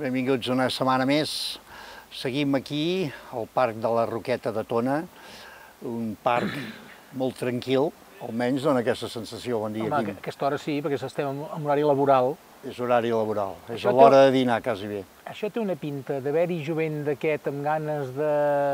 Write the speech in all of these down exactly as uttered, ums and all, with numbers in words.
Benvinguts una setmana més. Seguim aquí, al Parc de la Roqueta de Tona, un parc molt tranquil, almenys dona aquesta sensació, bon dia. Home, Quim. a aquesta hora sí, perquè estem en horari laboral. És horari laboral, és Això a l'hora té- de dinar, quasi bé. Això té una pinta d'haver-hi jovent d'aquest amb ganes de,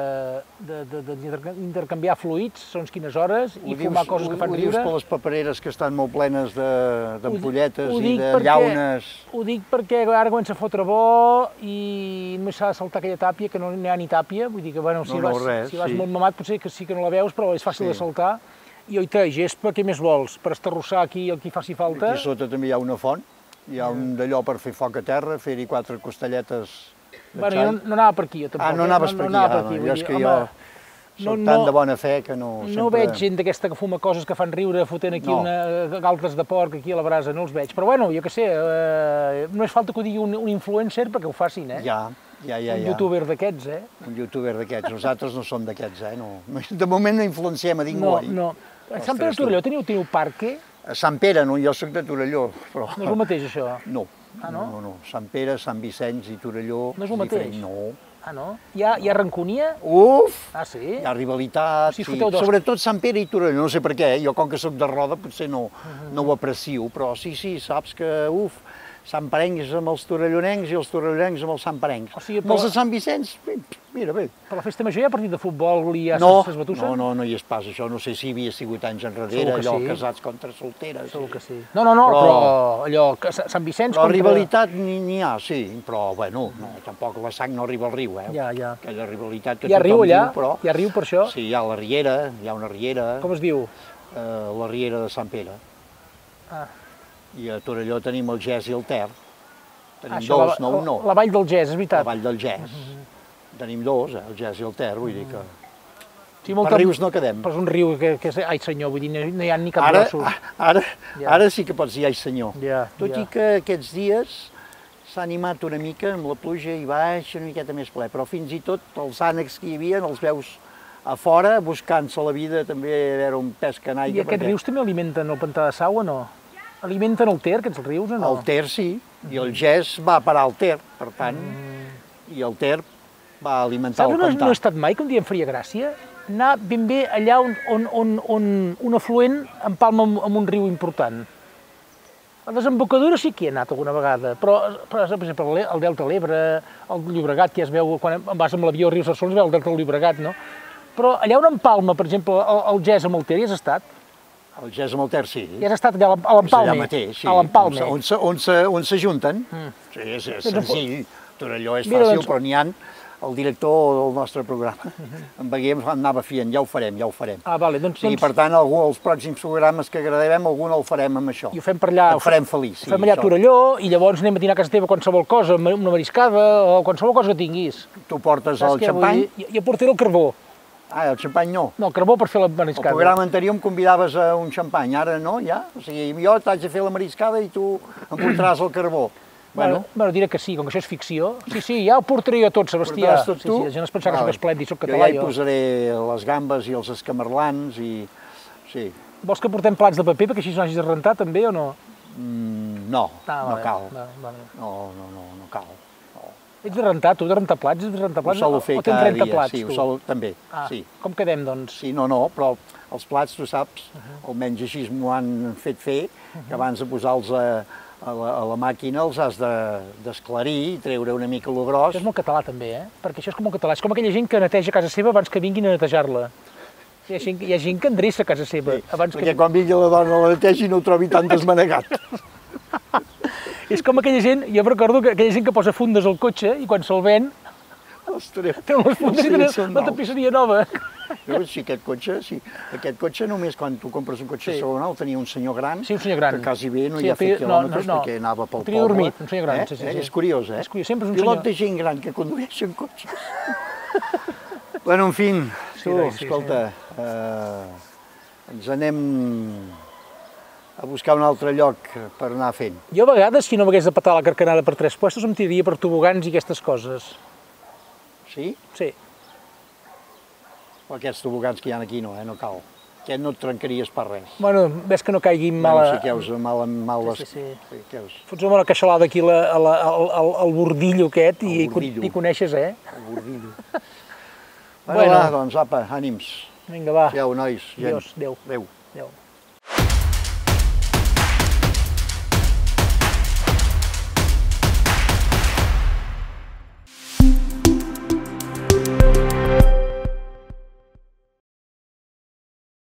de, de, de intercanviar fluids, segons quines hores, i Ho fumar dius- coses que fan Ho dius riure. per les papereres que estan molt plenes de- d'ampolletes Ho i dic de perquè- llaunes. Ho dic perquè ara comença a fotre bo i només s'ha de saltar aquella tàpia, que no n'hi ha ni tàpia, vull dir que bueno, si No, no, vas, res, si vas sí. molt mamat potser que sí que no la veus, però és fàcil Sí. de saltar. I oita, gespa, què més vols? Per estarrossar aquí el que faci falta. Aquí sota també hi ha una font, hi ha un d'allò per fer foc a terra, fer-hi quatre costelletes de Bueno, xai. jo no, no anava per aquí, jo tampoc. Ah, no eh? anaves per aquí, anava ah, per aquí, jo vull és dir, que home, jo soc no- tan no- de bona fe que no... No sempre- veig gent d'aquesta que fuma coses que fan riure, fotent aquí No. una, galtes de porc aquí a la brasa, no els veig. Però bueno, jo què sé, eh, no és falta que ho digui un, un influencer perquè ho facin, eh? Ja, ja, ja, un ja. youtuber d'aquests, eh? Un youtuber d'aquests. Nosaltres no som d'aquests, eh? No. De moment no influenciem a ningú, No, oi? no. A Sant Pere de Ostres, tu. Torelló teniu, teniu parque? A Sant Pere, no, jo sóc de Torelló, però... No és el mateix, això? No. Ah, no? No, no. Sant Pere, Sant Vicenç i Torelló... No és el diferent. mateix? No. Ah, no? Hi ha, hi ha rancúnia? Uf! Ah, sí? Hi ha rivalitat, O sigui, sí. foteu dos. Sobretot Sant Pere i Torelló, no sé per què, eh? Jo com que sóc de Roda potser no, no ho aprecio, però sí, sí, saps que, uf, Sant Parencs amb els torellonencs i els torellonencs amb els santparencs. O sigui, Amb els però- de Sant Vicenç, bé, mira, bé. Per la festa major hi ha partit de futbol i ja No, s'esbatussa? no, no, no hi és pas, això no sé si hi havia sigut anys enrere, Segur que allò, sí. casats contra solteres. Segur que sí. No, no, no, però, Però- allò, que Sant Vicenç Però contra... rivalitat n'hi n'hi ha, sí, però, bueno, no, tampoc la sang no arriba al riu, eh? Ja, ja. Aquella rivalitat que Hi ha riu tothom allà? diu, però... Hi ha riu per això? Sí, hi ha la riera, hi ha una riera, Com es diu? eh, la riera de Sant Pere. Ah. I a Torelló tenim el Gès i el Ter. Tenim Això, dos, la, no un no. La vall del Gès, és La veritat. vall del Gès. Tenim dos, eh, el Gès i el Ter, vull dir que... Sí, Per rius no quedem. Però és un riu que, que és... Ai, senyor, vull dir, no, no hi ha ni cap Ara, grossos. ara, Ja. ara sí que pots dir, ai senyor. Ja, Tot ja. i que aquests dies s'ha animat una mica amb la pluja i baixa una miqueta més ple, però fins i tot els ànecs que hi havia els veus a fora buscant-se la vida, també a veure un pesca en I aigua. aquests rius també alimenten el pantà de Sau o no? Alimenten el Ter, aquests rius o no? El Ter sí, i el Gès va parar al Ter, per tant, i el Ter va alimentar Saps el on no, pantà. no he estat mai, que un dia em faria gràcia? Anar ben bé allà on, on, on, on un afluent empalma amb, amb un riu important. A la desembocadura sí que hi he anat alguna vegada, però, però per exemple, el- el Delta de l'Ebre, el Llobregat, que ja es veu, quan vas amb l'avió a Riu Sarsons, es veu el Delta del Llobregat, no? Però allà on empalma, per exemple, el, el Gès amb el Ter, hi has estat? El Gès amb el Ter sí. Hi has estat allà a És allà l'Empalme? mateix, sí. A l'Empalme. On se- On se- on s'ajunten. Sí, és, és senzill. Torelló és Mira, fàcil, doncs- però n'hi ha el director del nostre programa. En Beguer ens anava fiant, ja ho farem, ja ho farem. Ah, vale, doncs, I doncs per tant, algun, els pròxims programes que gravarem, algun el farem amb això. i ho fem per allà. Et farem feliç. Ho fem allà a Torelló i llavors anem a dinar a casa teva qualsevol cosa, una mariscada o qualsevol cosa que tinguis. Tu portes Saps el què vull xampany? dir? Jo, jo portaré el carbó. Ah, el xampany no. No, el carbó per fer la El mariscada. programa anterior em convidaves a un xampany, ara no, ja? O sigui, jo t'haig de fer la mariscada i tu em portaràs el carbó. Bueno, bueno, diré que sí, com que això és ficció. Sí, sí, ja ho portaré jo tot, Sebastià. Portaràs tot sí, tu? sí, la gent es pensava que Vale. soc esplèndid, soc Jo català, ja hi jo. posaré les gambes i els escamarlans i... Sí. Vols que portem plats de paper perquè així no hagis de rentar també o no? Mm, no, Ah, no vale, cal. Vale, vale. No, no, no, no cal. No. Ets de rentar, tu, de rentar plats? Ets de rentar Ho plats? solo o, fer o tens cada renta dia, plats, sí, ho tu? solo també, Ah, sí. com quedem, doncs? Sí, no, no, però els plats, tu saps, almenys així m'ho han fet fer, que abans de posar-los a, a, la, a la màquina els has de- d'esclarir i treure una mica lo gros. Això és molt català també, eh? Perquè això és com molt català, és com aquella gent que neteja casa seva abans que vinguin a netejar-la. Hi ha gent, hi ha gent que endreça casa seva Sí, abans perquè que... quan vingui la dona la netegi no ho trobi tan desmanegat. És com aquella gent, jo recordo que aquella gent que posa fundes al cotxe i quan se'l ven, Ostres, té les fundes sí, i té són la nous. tapisseria nova. Veus, si aquest cotxe, sí, aquest cotxe només quan tu compres un cotxe Sí. segon el tenia un senyor gran, Sí, un senyor gran. que quasi bé no Sí, hi ha el tenia- fet no, quilòmetres no, no. perquè anava pel El tenia poble. dormit, un senyor gran, eh? sí, sí, Eh? sí. És curiós, eh? És curiós, sempre és un Pilot senyor- de gent gran que condueixen cotxes. Bueno, en fin, Sí, tu, sí, escolta, eh, ens anem a buscar un altre lloc per anar fent. Jo a vegades, si no m'hagués de petar la carcanada per tres puestos, em tiraria per tobogans i aquestes coses. Sí? Sí. Però aquests tobogans que hi ha aquí no, eh? No cal. que no et trencaries per res. Bueno, ves que no caigui mal... Bueno, sí que heus mal... mal Sí, sí, sí. sí que heus... Fots una queixalada aquí la, a la, al, al, al bordillo aquest i El bordillo. hi coneixes, eh? El bordillo. Bueno. Bueno, va, doncs apa, ànims. Vinga, va. Siau, nois, gent. Adiós, adéu. Adéu. Adéu.